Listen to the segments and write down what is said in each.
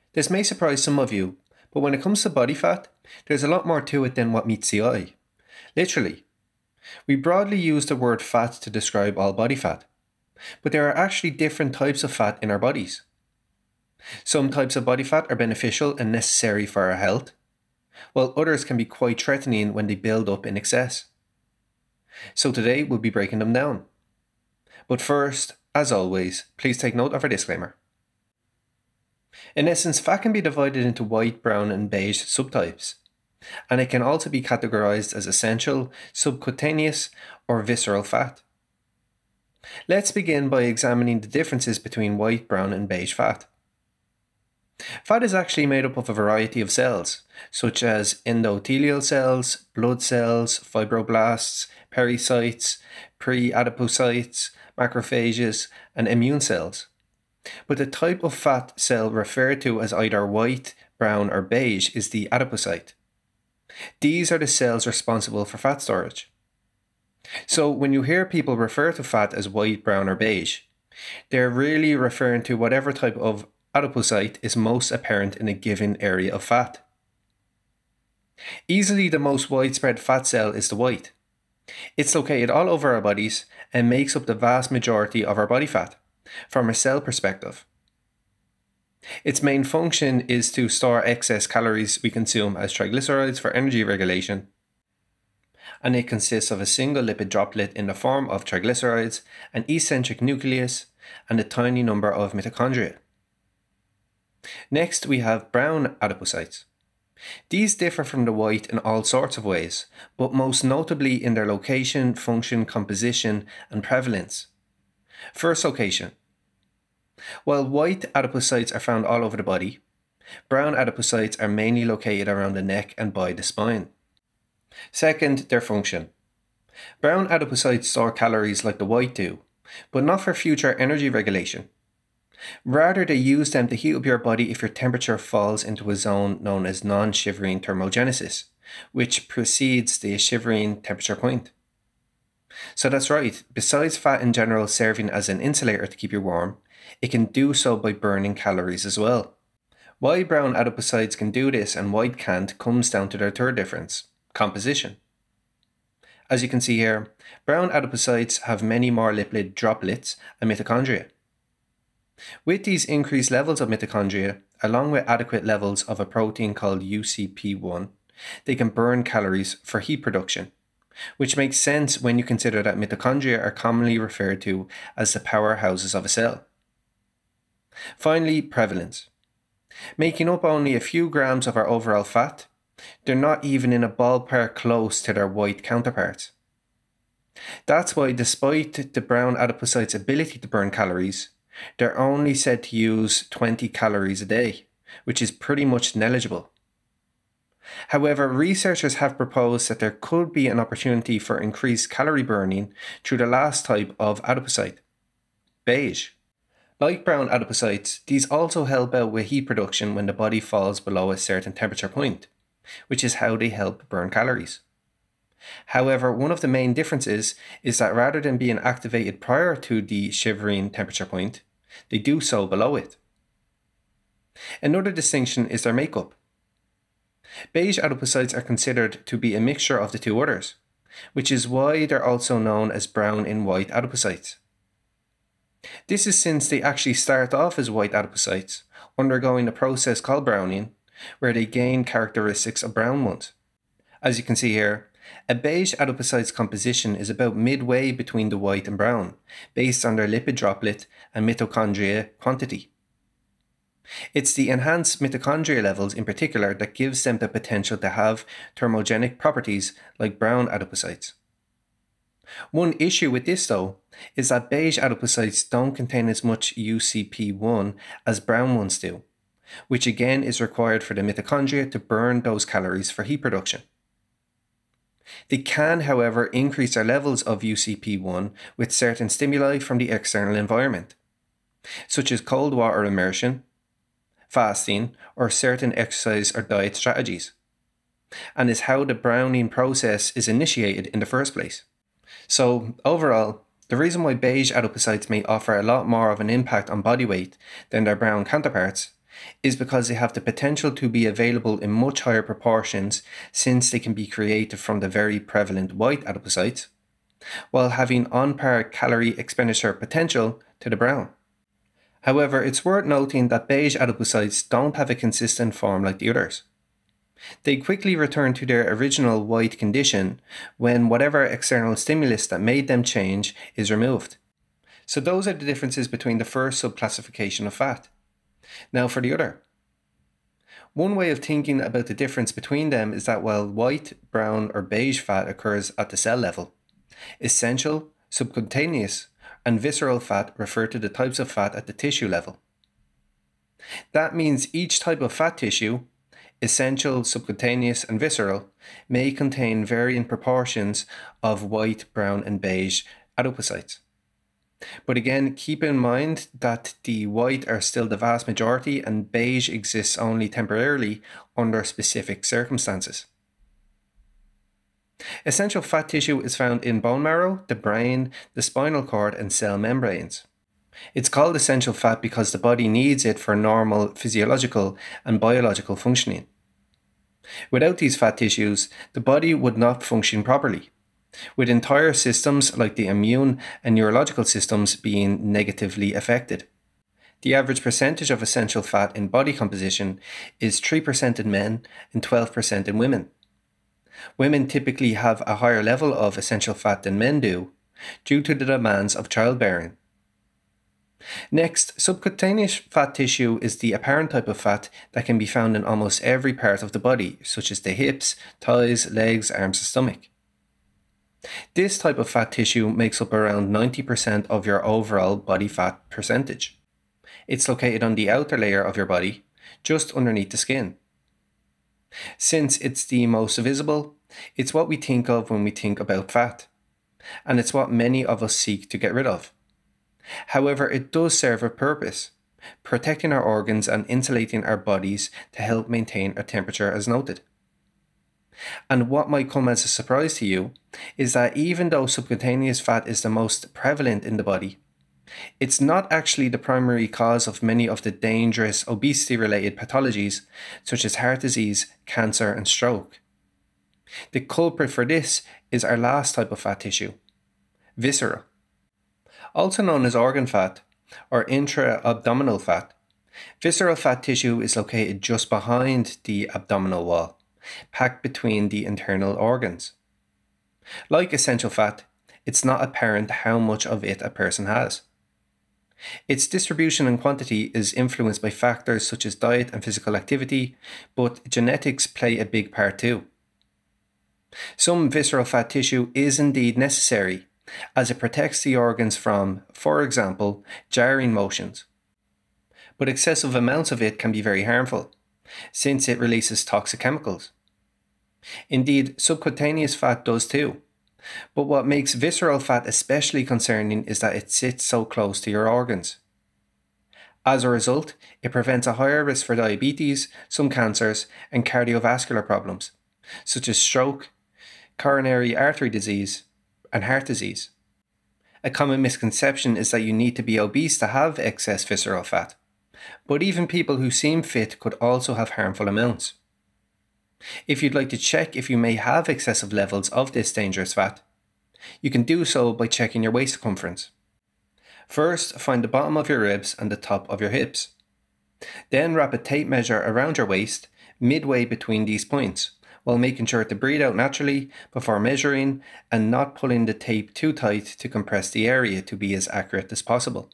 This may surprise some of you, but when it comes to body fat, there's a lot more to it than what meets the eye. Literally. We broadly use the word fat to describe all body fat, but there are actually different types of fat in our bodies. Some types of body fat are beneficial and necessary for our health, while others can be quite threatening when they build up in excess. So today we'll be breaking them down. But first, as always, please take note of our disclaimer. In essence, fat can be divided into white, brown, and beige subtypes, and it can also be categorized as essential, subcutaneous, or visceral fat. Let's begin by examining the differences between white, brown, and beige fat. Fat is actually made up of a variety of cells, such as endothelial cells, blood cells, fibroblasts, pericytes, pre-adipocytes, macrophages, and immune cells. But the type of fat cell referred to as either white, brown, or beige is the adipocyte. These are the cells responsible for fat storage. So when you hear people refer to fat as white, brown, or beige, they're really referring to whatever type of adipocyte is most apparent in a given area of fat. Easily the most widespread fat cell is the white. It's located all over our bodies and makes up the vast majority of our body fat, from a cell perspective. Its main function is to store excess calories we consume as triglycerides for energy regulation, and it consists of a single lipid droplet in the form of triglycerides, an eccentric nucleus, and a tiny number of mitochondria. Next, we have brown adipocytes. These differ from the white in all sorts of ways, but most notably in their location, function, composition, and prevalence. First, location. While white adipocytes are found all over the body, brown adipocytes are mainly located around the neck and by the spine. Second, their function. Brown adipocytes store calories like the white do, but not for future energy regulation. Rather, they use them to heat up your body if your temperature falls into a zone known as non-shivering thermogenesis, which precedes the shivering temperature point. So that's right, besides fat in general serving as an insulator to keep you warm, it can do so by burning calories as well. Why brown adipocytes can do this and white can't comes down to their third difference, composition. As you can see here, brown adipocytes have many more lipid droplets and mitochondria. With these increased levels of mitochondria, along with adequate levels of a protein called UCP1, they can burn calories for heat production, which makes sense when you consider that mitochondria are commonly referred to as the powerhouses of a cell. Finally, prevalence. Making up only a few grams of our overall fat, they're not even in a ballpark close to their white counterparts. That's why, despite the brown adipocytes' ability to burn calories, they're only said to use 20 calories a day, which is pretty much negligible. However, researchers have proposed that there could be an opportunity for increased calorie burning through the last type of adipocyte, beige. Like brown adipocytes, these also help out with heat production when the body falls below a certain temperature point, which is how they help burn calories. However, one of the main differences is that rather than being activated prior to the shivering temperature point, they do so below it. Another distinction is their makeup. Beige adipocytes are considered to be a mixture of the two others, which is why they're also known as brown in white adipocytes. This is since they actually start off as white adipocytes, undergoing a process called browning, where they gain characteristics of brown ones. As you can see here, a beige adipocyte's composition is about midway between the white and brown, based on their lipid droplet and mitochondria quantity. It's the enhanced mitochondria levels in particular that gives them the potential to have thermogenic properties like brown adipocytes. One issue with this though is that beige adipocytes don't contain as much UCP1 as brown ones do, which again is required for the mitochondria to burn those calories for heat production. They can, however, increase their levels of UCP1 with certain stimuli from the external environment, such as cold water immersion, fasting, or certain exercise or diet strategies, and is how the browning process is initiated in the first place. So, overall, the reason why beige adipocytes may offer a lot more of an impact on body weight than their brown counterparts is because they have the potential to be available in much higher proportions since they can be created from the very prevalent white adipocytes, while having on-par calorie expenditure potential to the brown. However, it's worth noting that beige adipocytes don't have a consistent form like the others. They quickly return to their original white condition when whatever external stimulus that made them change is removed. So those are the differences between the first subclassification of fat. Now for the other. One way of thinking about the difference between them is that while white, brown, or beige fat occurs at the cell level, essential, subcutaneous, and visceral fat refer to the types of fat at the tissue level. That means each type of fat tissue, essential, subcutaneous, and visceral, may contain varying proportions of white, brown, and beige adipocytes. But again, keep in mind that the white are still the vast majority and beige exists only temporarily under specific circumstances. Essential fat tissue is found in bone marrow, the brain, the spinal cord, and cell membranes. It's called essential fat because the body needs it for normal physiological and biological functioning. Without these fat tissues, the body would not function properly, with entire systems like the immune and neurological systems being negatively affected. The average percentage of essential fat in body composition is 3% in men and 12% in women. Women typically have a higher level of essential fat than men do, due to the demands of childbearing. Next, subcutaneous fat tissue is the apparent type of fat that can be found in almost every part of the body, such as the hips, thighs, legs, arms, and stomach. This type of fat tissue makes up around 90% of your overall body fat percentage. It's located on the outer layer of your body, just underneath the skin. Since it's the most visible, it's what we think of when we think about fat, and it's what many of us seek to get rid of. However, it does serve a purpose, protecting our organs and insulating our bodies to help maintain our temperature as noted. And what might come as a surprise to you is that even though subcutaneous fat is the most prevalent in the body, it's not actually the primary cause of many of the dangerous obesity-related pathologies such as heart disease, cancer, and stroke. The culprit for this is our last type of fat tissue, visceral. Also known as organ fat or intra-abdominal fat, visceral fat tissue is located just behind the abdominal wall, packed between the internal organs. Like essential fat, it's not apparent how much of it a person has. Its distribution and quantity is influenced by factors such as diet and physical activity, but genetics play a big part too. Some visceral fat tissue is indeed necessary, as it protects the organs from, for example, jarring motions. But excessive amounts of it can be very harmful, since it releases toxic chemicals. Indeed, subcutaneous fat does too. But what makes visceral fat especially concerning is that it sits so close to your organs. As a result, it prevents a higher risk for diabetes, some cancers, and cardiovascular problems, such as stroke, coronary artery disease, and heart disease. A common misconception is that you need to be obese to have excess visceral fat, but even people who seem fit could also have harmful amounts. If you'd like to check if you may have excessive levels of this dangerous fat, you can do so by checking your waist circumference. First, find the bottom of your ribs and the top of your hips. Then wrap a tape measure around your waist, midway between these points, while making sure to breathe out naturally before measuring and not pulling the tape too tight to compress the area to be as accurate as possible.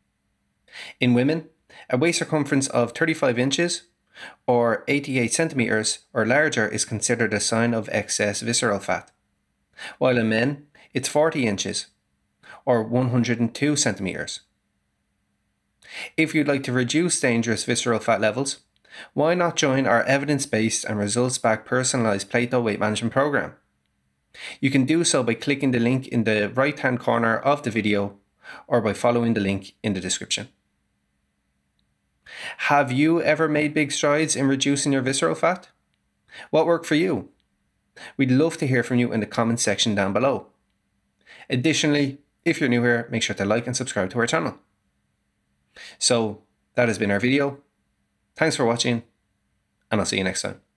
In women, a waist circumference of 35 inches or 88 centimeters or larger is considered a sign of excess visceral fat, while in men, it's 40 inches or 102 centimeters. If you'd like to reduce dangerous visceral fat levels, why not join our evidence-based and results-backed personalized Plato weight management program? You can do so by clicking the link in the right-hand corner of the video or by following the link in the description. Have you ever made big strides in reducing your visceral fat? What worked for you? We'd love to hear from you in the comment section down below. Additionally, if you're new here, make sure to like and subscribe to our channel. So, that has been our video. Thanks for watching, and I'll see you next time.